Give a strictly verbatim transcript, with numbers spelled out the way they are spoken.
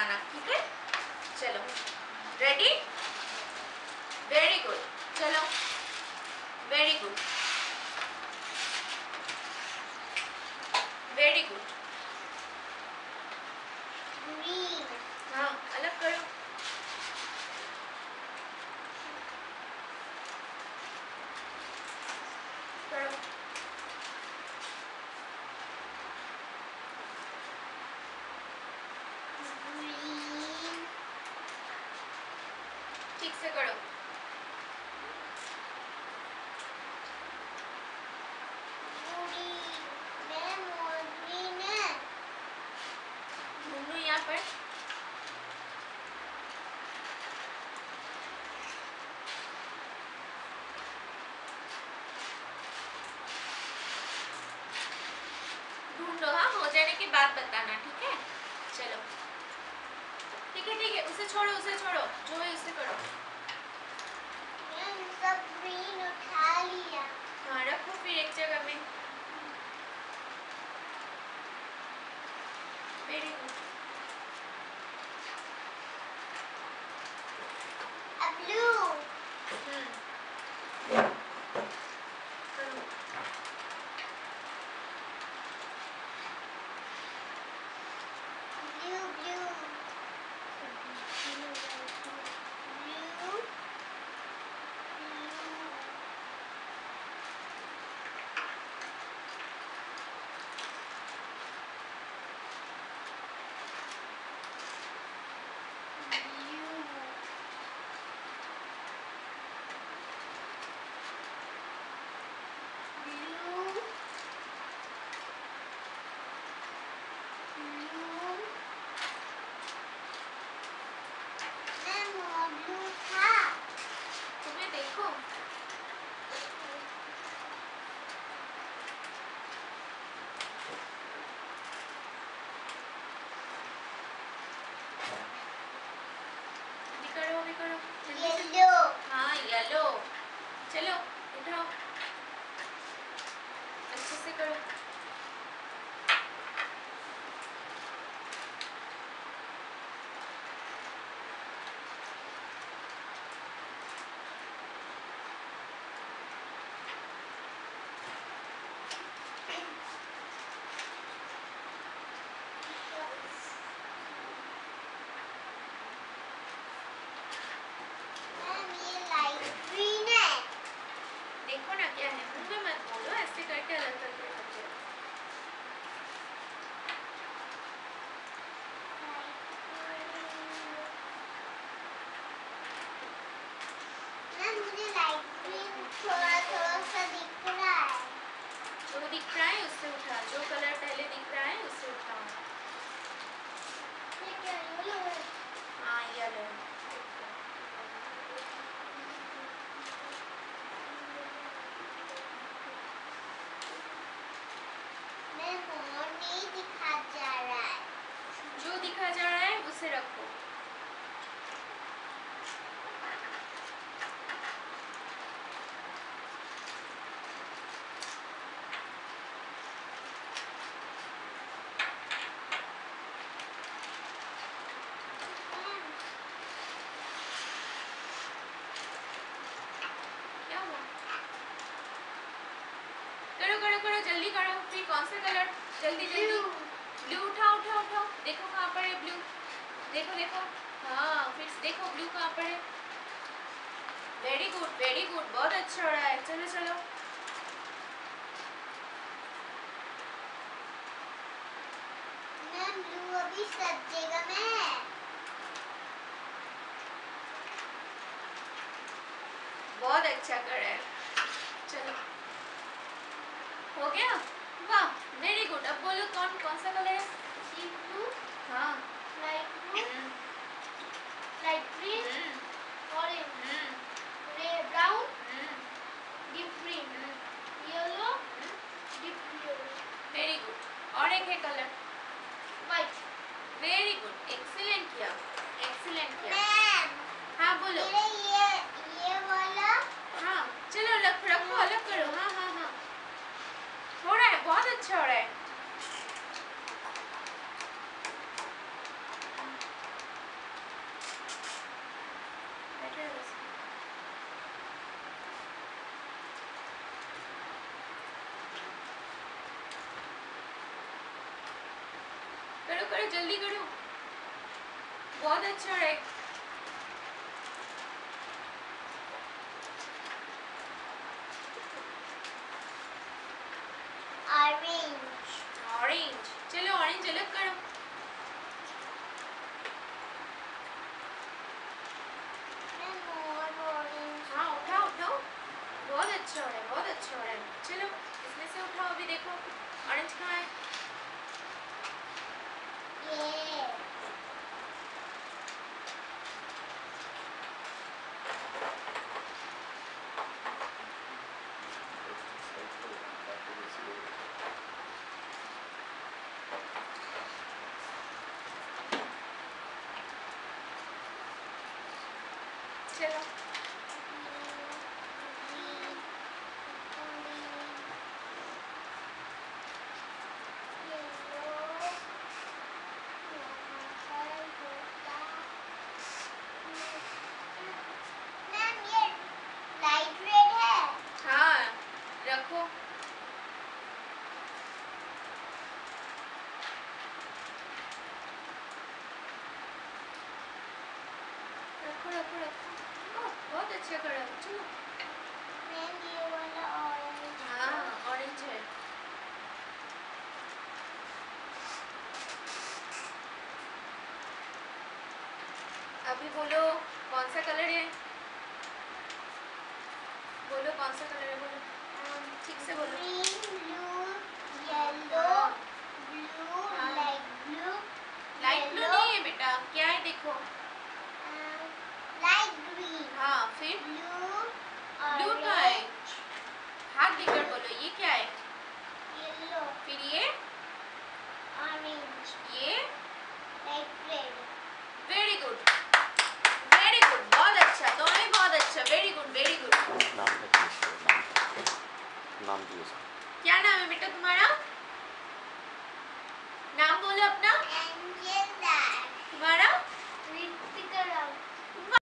बताना, ठीक है? चलो, रेडी? वेरी गुड, चलो, वेरी गुड, वेरी गुड। हाँ, अलग करो। करो। ठीक से करो। ढूंढो यहाँ पर। ढूंढो, हाँ, हो जाने के बाद बताना, ठीक है? चलो, ठीक है, ठीक है, उसे छोड़ो, उसे छोड़ो, जो है उसे करो। सब ग्रीन उठा लिया। हाँ, रखो फिर एक जगह में। Very good. ब्लू। हम्म, करो। ब्लू ब्लू ब्लू तुम्हें देखो। अभी करो, अभी करो। जल्दी से। येलो। हाँ, येलो। चलो, उठाओ। अच्छे से करो। मैम ये लाइट ग्रीन है। देखो ना क्या है, मुंह में मत बोलो, ऐसे करके अलग करके रखो। मैम मुझे लाइट ग्रीन थोड़ा थोड़ा सा दिख रहा है। जो दिख रहा है उससे उठा, जो कलर पहले दिख रहा है उससे उठाओ। ये क्या येलो है? हाँ, येलो। मैम और नहीं दिखा जा रहा है। जो दिखा जा रहा है उसे रखो। क्या हुआ? करो करो करो, जल्दी करो। फिर कौन सा कलर? जल्दी जल्दी। ब्लू उठाओ उठाओ उठाओ। देखो कहाँ पर है ब्लू। देखो देखो। हाँ, फिर देखो ब्लू कहाँ पर है। वेरी गुड, वेरी गुड, बहुत अच्छा हो रहा है। चलो चलो। मैम ब्लू अभी सब जगह में है। बहुत अच्छा कर रहा है। चलो, हो गया? वाह, वेरी गुड। अब बोलो कौन कौन सा कलर है? सी ब्लू, हाँ। Light blue, hmm, light green, hmm, orange, hmm, red, brown, hmm, deep green, hmm, yellow, hmm. Deep blue, very good. और एक है colour. White. Very good, excellent किया, एक्सीलेंट किया। मैम हाँ बोलो। मेरे ये ये वाला हाँ, चलो अलग रखो, अलग करो। हाँ हाँ हाँ, हो रहा है, बहुत अच्छा हो रहा है। करो जल्दी करो, बहुत अच्छा है। ऑरेंज ऑरेंज, चलो ऑरेंज अलग करो। मैं ऑरेंज हाँ उठाओ उठाओ, बहुत अच्छा हो रहा है, बहुत अच्छा हो रहा है। चलो इसमें से उठाओ, अभी देखो ऑरेंज कहाँ है। ये चलो मैम ये लाइट रेड है। हाँ रखो। रखो रखो रखो, ओह बहुत अच्छा करा, चलो। मैम ये वाला ऑरेंज हाँ ऑरेंज है। अभी बोलो कौन सा कलर है, बोलो कौन सा कलर है, बोलो ठीक से बोलो। ग्रीन ब्लू येलो हाँ। ब्लू हाँ। लाइट ब्लू लाइट ब्लू नहीं है बेटा, क्या है देखो। लाइट ग्रीन हाँ फिर ब्लू ब्लू का है, हाथ देकर बोलो ये क्या है। येलो फिर ये ऑरेंज ये light red. Very good very good, बहुत अच्छा, दोनों ही बहुत अच्छा, वेरी गुड वेरी गुड। नाम क्या है? नाम की उसका क्या नाम है बेटा तुम्हारा, नाम बोलो अपना। एंजल दैट तुम्हारा ऋतिका राव।